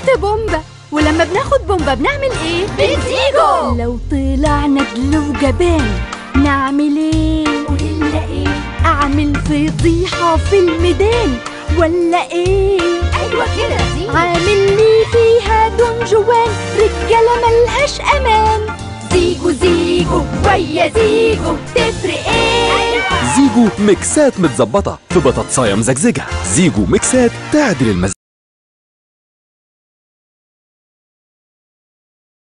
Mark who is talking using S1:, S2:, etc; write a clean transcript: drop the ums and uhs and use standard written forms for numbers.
S1: خدت بومبا، ولما بناخد بومبا بنعمل ايه؟
S2: بنزيجو.
S1: لو طلع ندل وجبان نعمل ايه؟
S2: ولا ايه؟
S1: اعمل فضيحة في الميدان ولا ايه؟
S2: ايوه كده زيجو.
S1: عامل لي فيها دون جوان، رجالة ملهاش امان.
S2: زيجو زيجو ويا زيجو تفرق ايه؟
S3: زيجو ميكسات متظبطة في بطاطساية مزجزجة. زيجو ميكسات تعدل المزاج.